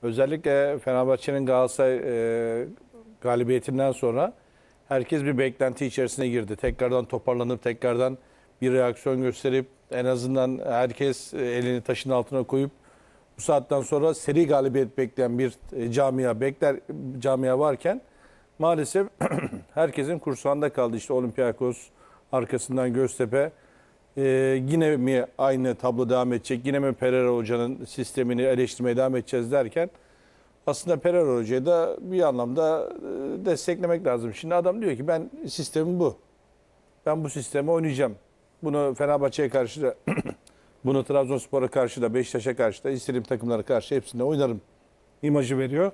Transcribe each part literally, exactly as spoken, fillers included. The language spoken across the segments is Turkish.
Özellikle Fenerbahçe'nin Galatasaray e, galibiyetinden sonra herkes bir beklenti içerisine girdi. Tekrardan toparlanıp tekrardan bir reaksiyon gösterip en azından herkes elini taşın altına koyup bu saatten sonra seri galibiyet bekleyen bir e, camia bekler camia varken maalesef herkesin kursağında kaldı. İşte Olympiakos, arkasından Göztepe. Ee, yine mi aynı tablo devam edecek? Yine mi Pereira Hoca'nın sistemini eleştirmeye devam edeceğiz derken aslında Pereira Hoca'yı da bir anlamda e, desteklemek lazım. Şimdi adam diyor ki ben sistemim bu. Ben bu sistemi oynayacağım. Bunu Fenerbahçe'ye karşı da bunu Trabzonspor'a karşı da Beşiktaş'a karşı da istediğim takımlara karşı hepsinde oynarım imajı veriyor.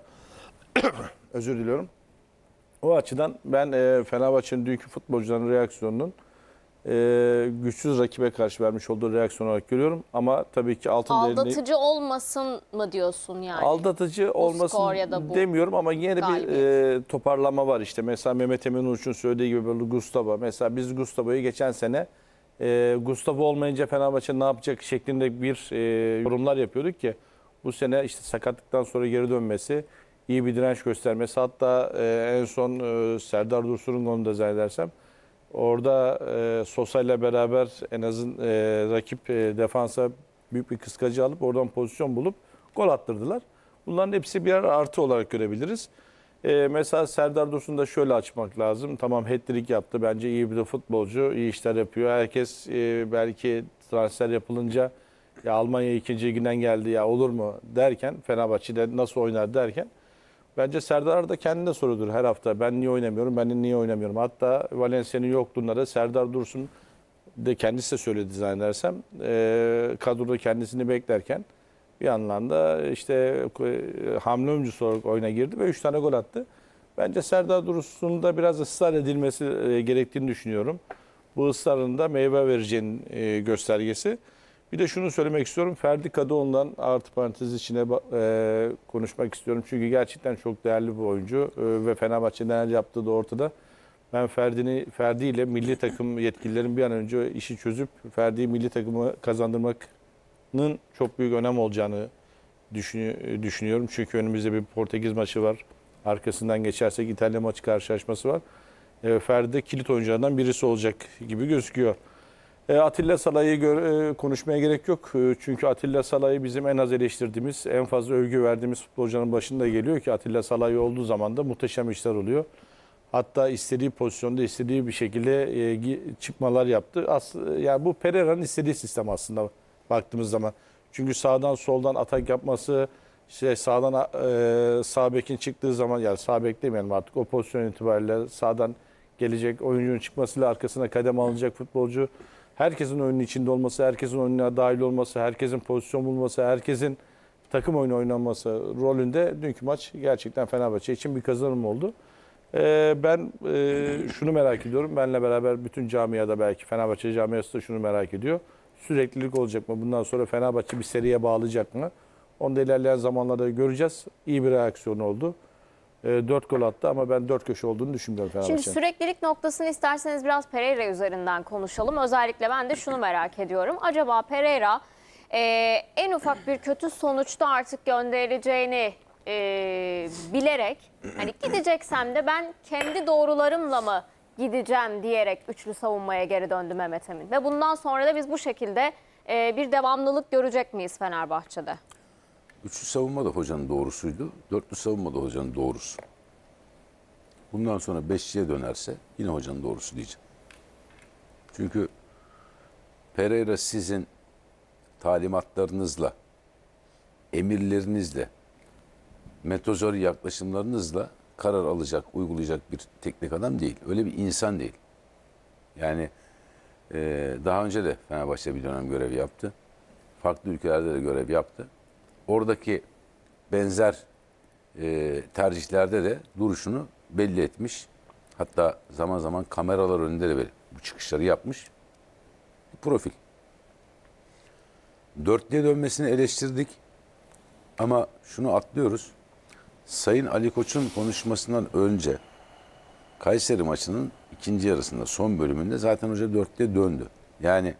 Özür diliyorum. O açıdan ben e, Fenerbahçe'nin dünkü futbolcuların reaksiyonunun e, güçsüz rakibe karşı vermiş olduğu reaksiyon olarak görüyorum. Ama tabii ki altın değerini... Aldatıcı olmasın mı diyorsun yani? Aldatıcı olmasın ya da bu demiyorum ama yine de bir e, toparlama var işte. Mesela Mehmet Emin Uç'un söylediği gibi böyle Gustavo. Mesela biz Gustavo'yu geçen sene e, Gustavo olmayınca Fenerbahçe ne yapacak şeklinde bir e, yorumlar yapıyorduk ki bu sene işte sakatlıktan sonra geri dönmesi, iyi bir direnç göstermesi. Hatta e, en son e, Serdar Dursun'un golünü zannedersem orada e, Sosa ile beraber en azın e, rakip e, defansa büyük bir kıskacı alıp oradan pozisyon bulup gol attırdılar. Bunların hepsi birer artı olarak görebiliriz. E, mesela Serdar Dursun'u da şöyle açmak lazım. Tamam hat-trick yaptı. Bence iyi bir futbolcu. İyi işler yapıyor. Herkes e, belki transfer yapılınca ya Almanya ikinci liginden geldi ya olur mu derken Fenerbahçe'de nasıl oynar derken bence Serdar da kendine sorudur her hafta. Ben niye oynamıyorum? Ben niye oynamıyorum? Hatta Valencia'nın yokluğunda da Serdar Dursun de kendisi de söyledi zannedersem. E, kadroda kendisini beklerken bir anlamda işte e, hamle oyuncusu olarak oyuna girdi ve üç tane gol attı. Bence Serdar Dursun'un da biraz ısrar edilmesi e, gerektiğini düşünüyorum. Bu ısrarın da meyve vereceğinin e, göstergesi. Bir de şunu söylemek istiyorum. Ferdi Kadıoğlu'ndan artı parantez içine e, konuşmak istiyorum. Çünkü gerçekten çok değerli bir oyuncu e, ve Fenerbahçe neler yaptığı da ortada. Ben Ferdi'ni Ferdi ile milli takım yetkililerin bir an önce işi çözüp Ferdi'yi milli takımı kazandırmanın çok büyük önem olacağını düşünüyorum. Çünkü önümüzde bir Portekiz maçı var. Arkasından geçersek İtalya maçı karşılaşması var. E, Ferdi de kilit oyunculardan birisi olacak gibi gözüküyor. Atilla Salah'ı konuşmaya gerek yok. Çünkü Atilla Salah'ı bizim en az eleştirdiğimiz, en fazla övgü verdiğimiz futbolcuların başında geliyor ki Atilla Salah'ı olduğu zaman da muhteşem işler oluyor. Hatta istediği pozisyonda istediği bir şekilde çıkmalar yaptı. Aslında yani bu Pereira'nın istediği sistem aslında baktığımız zaman. Çünkü sağdan soldan atak yapması, işte sağdan e, sağ bekin çıktığı zaman yani sağ bek demeyelim artık o pozisyon itibariyle sağdan gelecek oyuncunun çıkmasıyla arkasına kadem alınacak futbolcu. Herkesin oyunun içinde olması, herkesin oyununa dahil olması, herkesin pozisyon bulması, herkesin takım oyunu oynanması rolünde dünkü maç gerçekten Fenerbahçe için bir kazanım oldu. Ee, ben e, şunu merak ediyorum. Benle beraber bütün camiada belki Fenerbahçe camiası da şunu merak ediyor. Süreklilik olacak mı? Bundan sonra Fenerbahçe bir seriye bağlayacak mı? Onu da ilerleyen zamanlarda göreceğiz. İyi bir reaksiyon oldu. dört gol attı ama ben dört köşe olduğunu düşünmüyorum Fenerbahçe'nin. Şimdi süreklilik noktasını isterseniz biraz Pereira üzerinden konuşalım. Özellikle ben de şunu merak ediyorum. Acaba Pereira e, en ufak bir kötü sonuçta artık gönderileceğini e, bilerek hani gideceksem de ben kendi doğrularımla mı gideceğim diyerek üçlü savunmaya geri döndü Mehmet Emin. Ve bundan sonra da biz bu şekilde e, bir devamlılık görecek miyiz Fenerbahçe'de? Üçlü savunma da hocanın doğrusuydu. Dörtlü savunma da hocanın doğrusu. Bundan sonra beşliye dönerse yine hocanın doğrusu diyeceğim. Çünkü Pereira sizin talimatlarınızla, emirlerinizle, metozori yaklaşımlarınızla karar alacak, uygulayacak bir teknik adam değil. Öyle bir insan değil. Yani e, daha önce de Fenerbahçe bir dönem görev yaptı. Farklı ülkelerde de görev yaptı. Oradaki benzer e, tercihlerde de duruşunu belli etmiş. Hatta zaman zaman kameralar önünde de böyle bu çıkışları yapmış. Bir profil. Dörtlüye dönmesini eleştirdik. Ama şunu atlıyoruz. Sayın Ali Koç'un konuşmasından önce Kayseri maçının ikinci yarısında son bölümünde zaten hoca dörtlüye döndü. Yani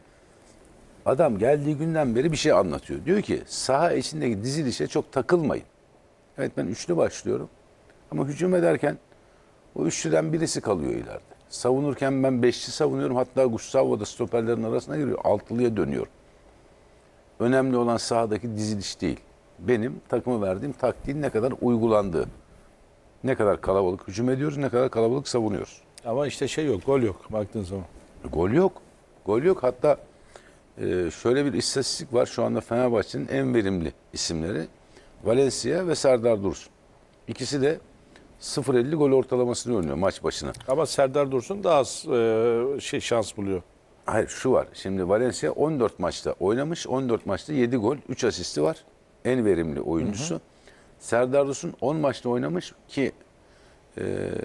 adam geldiği günden beri bir şey anlatıyor. Diyor ki saha içindeki dizilişe çok takılmayın. Evet, ben üçlü başlıyorum. Ama hücum ederken o üçlüden birisi kalıyor ileride. Savunurken ben beşli savunuyorum. Hatta Gustavo da stoperlerin arasına giriyor. Altılıya dönüyor. Önemli olan sahadaki diziliş değil. Benim takıma verdiğim taktiğin ne kadar uygulandığı. Ne kadar kalabalık hücum ediyoruz, ne kadar kalabalık savunuyoruz. Ama işte şey yok, gol yok baktığın zaman. Gol yok. Gol yok. Hatta e, şöyle bir istatistik var. Şu anda Fenerbahçe'nin en verimli isimleri Valencia ve Serdar Dursun. İkisi de sıfır virgül elli gol ortalamasını oynuyor maç başına. Ama Serdar Dursun daha az e, şey şans buluyor. Hayır, şu var. Şimdi Valencia on dört maçta oynamış. on dört maçta yedi gol, üç asisti var. En verimli oyuncusu. Hı hı. Serdar Dursun on maçta oynamış ki e,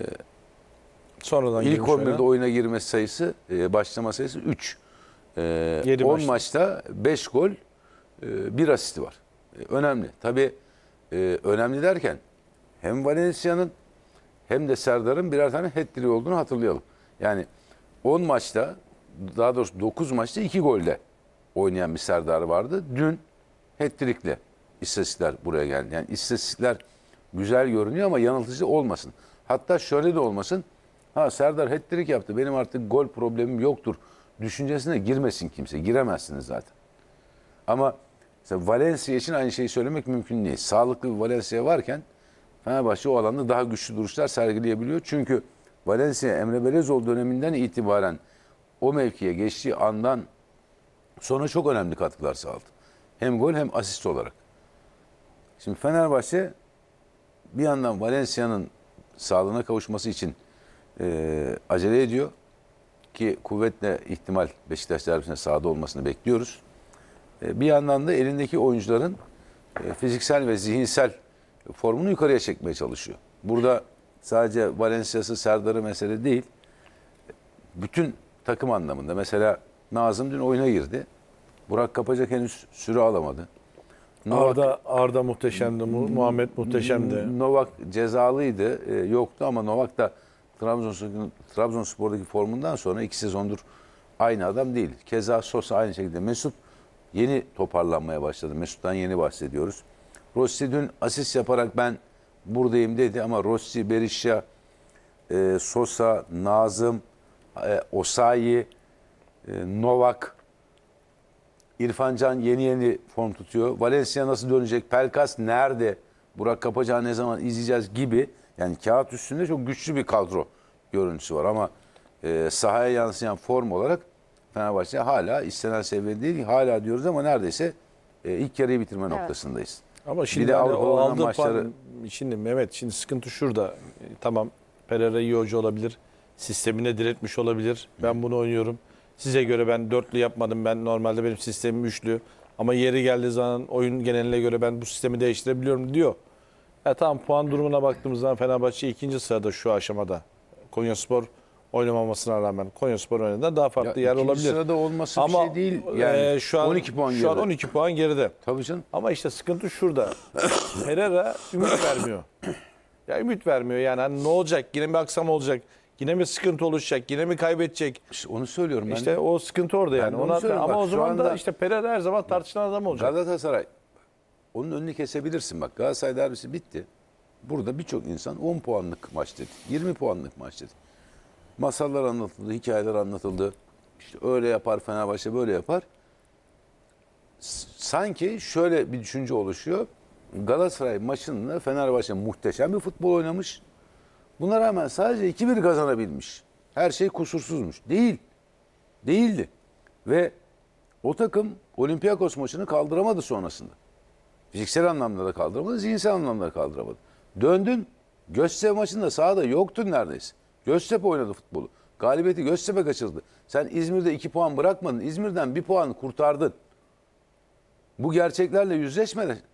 sonradan ilk on birde oyuna. oyuna girme sayısı, e, başlama sayısı üç. E, on maçta. maçta beş gol, e, bir asisti var. E, önemli. Tabii e, önemli derken hem Valencia'nın hem de Serdar'ın birer tane hat-trick olduğunu hatırlayalım. Yani on maçta, daha doğrusu dokuz maçta iki golle oynayan bir Serdar vardı. Dün hat-trick'le istatistikler buraya geldi. Yani istatistikler güzel görünüyor ama yanıltıcı olmasın. Hatta şöyle de olmasın. Ha, Serdar hat-trick yaptı, benim artık gol problemim yoktur düşüncesine girmesin kimse. Giremezsiniz zaten. Ama mesela Valencia için aynı şeyi söylemek mümkün değil. Sağlıklı bir Valencia varken Fenerbahçe o alanda daha güçlü duruşlar sergileyebiliyor. Çünkü Valencia Emre Belezoğlu döneminden itibaren o mevkiye geçtiği andan sonra çok önemli katkılar sağladı. Hem gol hem asist olarak. Şimdi Fenerbahçe bir yandan Valencia'nın sağlığına kavuşması için e, acele ediyor. Ki kuvvetle ihtimal Beşiktaş derbisinde sahada olmasını bekliyoruz. E, bir yandan da elindeki oyuncuların e, fiziksel ve zihinsel formunu yukarıya çekmeye çalışıyor. Burada sadece Valencia'sı, Serdar'ı mesele değil. Bütün takım anlamında. Mesela Nazım dün oyuna girdi. Burak Kapacak henüz süre alamadı. Novak, Arda, Arda muhteşemdi, Muhammed muhteşemdi. Novak cezalıydı, e, yoktu ama Novak da Trabzonspor, Trabzonspor'daki formundan sonra iki sezondur aynı adam değil. Keza Sosa aynı şekilde. Mesut yeni toparlanmaya başladı. Mesut'tan yeni bahsediyoruz. Rossi dün asist yaparak ben buradayım dedi ama Rossi, Berisha, e, Sosa, Nazım, e, Osayi, e, Novak, İrfan Can yeni yeni form tutuyor. Valencia nasıl dönecek? Pelkas nerede? Burak Kapacak'ı ne zaman izleyeceğiz gibi. Yani kağıt üstünde çok güçlü bir kadro görüntüsü var ama e, sahaya yansıyan form olarak Fenerbahçe hala istenen seviyede değil. Hala diyoruz ama neredeyse e, ilk yarıyı bitirme Evet. noktasındayız. Ama şimdi Bir de hani Avrupa o oynanan aldığı maçları... puan, şimdi Mehmet, şimdi sıkıntı şurada. E, tamam, Pereira iyi hoca olabilir. Sistemine diretmiş olabilir. Ben bunu oynuyorum. Size göre ben dörtlü yapmadım. Ben normalde benim sistemim üçlü. Ama yeri geldiği zaman oyun geneline göre ben bu sistemi değiştirebiliyorum diyor. Ya tamam, puan durumuna baktığımız zaman Fenerbahçe ikinci sırada şu aşamada. Konyaspor oynamamasına rağmen Konyaspor oynadığında daha farklı Ya yer ikinci olabilir. sırada olması Ama bir şey değil. Yani e, şu an on iki puan şu an geride. on iki puan geride. Tabii canım. Ama işte sıkıntı şurada. Pereira ümit vermiyor. Ya ümit vermiyor yani, hani ne olacak? Yine mi aksam olacak? Yine mi sıkıntı oluşacak? Yine mi kaybedecek? İşte onu söylüyorum ben. İşte de. o sıkıntı orada yani. de onu Ona, söylüyorum. ama Bak, o şu zaman da anda- işte Pereira her zaman tartışılan adam olacak. Galatasaray, onun önünü kesebilirsin. Bak, Galatasaray derbisi bitti. Burada birçok insan on puanlık maç dedi. yirmi puanlık maç dedi. Masallar anlatıldı, hikayeler anlatıldı. İşte öyle yapar Fenerbahçe, böyle yapar. S- Sanki şöyle bir düşünce oluşuyor. Galatasaray maçında Fenerbahçe muhteşem bir futbol oynamış. Buna rağmen sadece iki bir kazanabilmiş. Her şey kusursuzmuş. Değil. Değildi. Ve o takım Olympiakos maçını kaldıramadı sonrasında. Fiziksel anlamda da kaldıramadı, zihinsel anlamda da kaldıramadı. Döndün, Göztepe maçında sahada yoktun neredeyse. Göztepe oynadı futbolu. Galibiyeti Göztepe kaçırdı. Sen İzmir'de iki puan bırakmadın. İzmir'den bir puan kurtardın. Bu gerçeklerle yüzleşmeden